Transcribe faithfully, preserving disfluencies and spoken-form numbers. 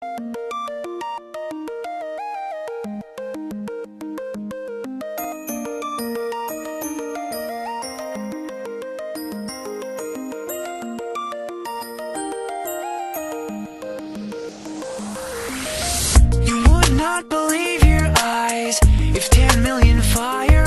You would not believe your eyes if ten million fire